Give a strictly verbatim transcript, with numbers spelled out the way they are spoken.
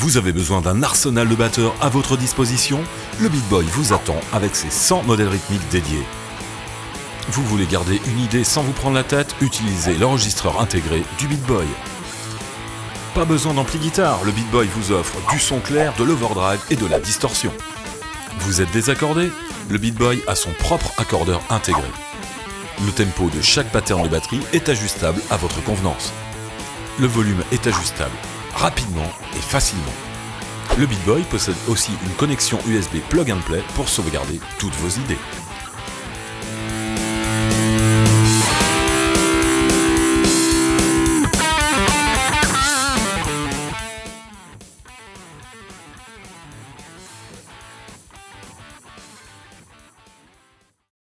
Vous avez besoin d'un arsenal de batteurs à votre disposition? Le BeatBoy vous attend avec ses cent modèles rythmiques dédiés. Vous voulez garder une idée sans vous prendre la tête? Utilisez l'enregistreur intégré du BeatBoy. Pas besoin d'ampli guitare, le BeatBoy vous offre du son clair, de l'overdrive et de la distorsion. Vous êtes désaccordé? Le BeatBoy a son propre accordeur intégré. Le tempo de chaque pattern de batterie est ajustable à votre convenance. Le volume est ajustable rapidement et facilement. Le BeatBoy possède aussi une connexion U S B plug and play pour sauvegarder toutes vos idées.